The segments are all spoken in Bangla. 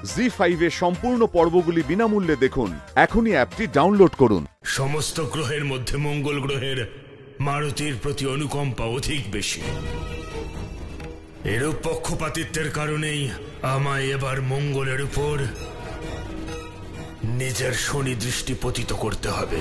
জি5 এর সম্পূর্ণ পর্বগুলি বিনামূল্যে দেখুন। এখনই অ্যাপটি ডাউনলোড করুন। সমস্ত গ্রহের মধ্যে মঙ্গল গ্রহের মারুতির প্রতি অনুকম্পা অধিক বেশি। এরূপ পক্ষপাতিত্বের কারণেই আমায় এবার মঙ্গলের উপর নিজের শনি দৃষ্টি পতিত করতে হবে।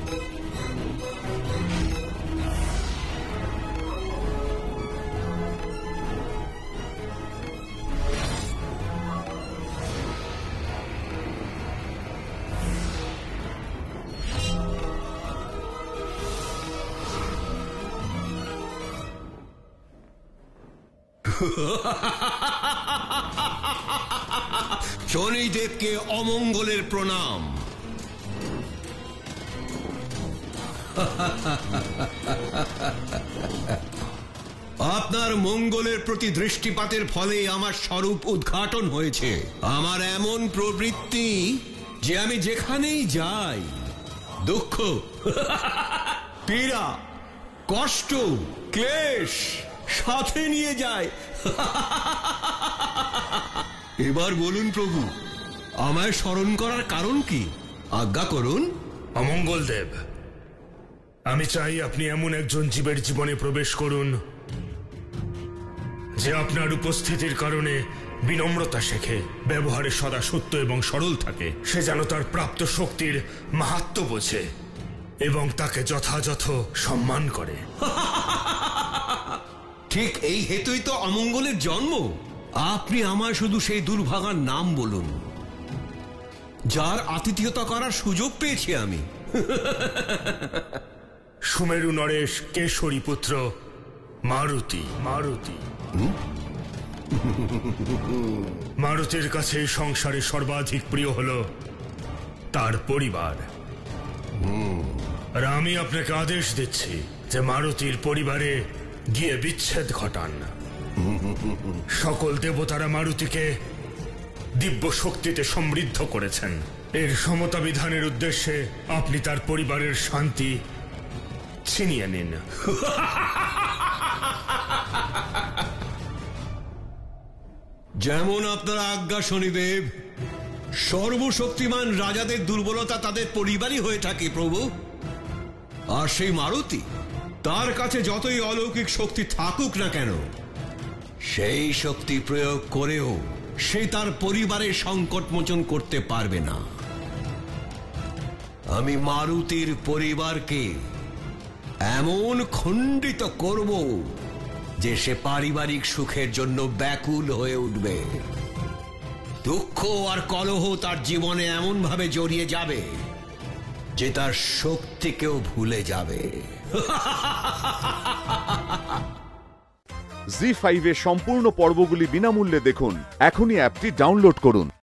শনিদেবকে অমঙ্গলের প্রণাম। আপনার মঙ্গলের প্রতি দৃষ্টিপাতের ফলে আমার স্বরূপ উদ্ঘাটন হয়েছে। আমার এমন প্রবৃত্তি যে আমি যেখানেই যাই দুঃখ, পীড়া, কষ্ট, ক্লেশ সাথে নিয়ে যায়। এবার বলুন প্রভু, আমায় স্মরণ করার কারণ কি? আজ্ঞা করুন। অমঙ্গল দেব, আমি চাই আপনি এমন একজন জীবের জীবনে প্রবেশ করুন যে আপনার উপস্থিতির কারণে বিনম্রতা শেখে, ব্যবহারে সদা সত্য এবং সরল থাকে। সে যেন তার প্রাপ্ত শক্তির মাহাত্ম্য বোঝে এবং তাকে যথাযথ সম্মান করে। ঠিক এই হেতুই তো অমঙ্গলের জন্ম। আপনি আমার শুধু সেই দুর্ভাগার নাম বলুন যার আতিথেয়তা করার সুযোগ পেয়েছি আমি। সুমেরু নরেশ কেশরী পুত্র মারুতি। মারুতির কাছে এই সংসারে সর্বাধিক প্রিয় হল তার পরিবার। আর আমি আপনাকে আদেশ দিচ্ছি যে মারুতির পরিবারে গিয়ে বিচ্ছেদ ঘটান। সকল দেবতারা মারুতিকে দিব্য শক্তিতে সমৃদ্ধ করেছেন। এর সমতা বিধানের উদ্দেশ্যে আপনি তার পরিবারের শান্তি ছিনিয়ে নিন। যেমন আপনার আজ্ঞা শনিদেব। সর্বশক্তিমান রাজাদের দুর্বলতা তাদের পরিবারই হয়ে থাকে প্রভু। আর সেই মারুতি, তার কাছে যতই অলৌকিক শক্তি থাকুক না কেন, সেই শক্তি প্রয়োগ করেও সে তার পরিবারের সংকট মোচন করতে পারবে না। আমি মারুতির পরিবারকে এমন খণ্ডিত করব যে সে পারিবারিক সুখের জন্য ব্যাকুল হয়ে উঠবে। দুঃখ আর কলহ তার জীবনে এমন ভাবে জড়িয়ে যাবে যে তার শক্তিকেও ভুলে যাবে। জি5 এর সম্পূর্ণ পর্বগুলি বিনামূল্যে দেখুন। এখনই অ্যাপটি ডাউনলোড করুন।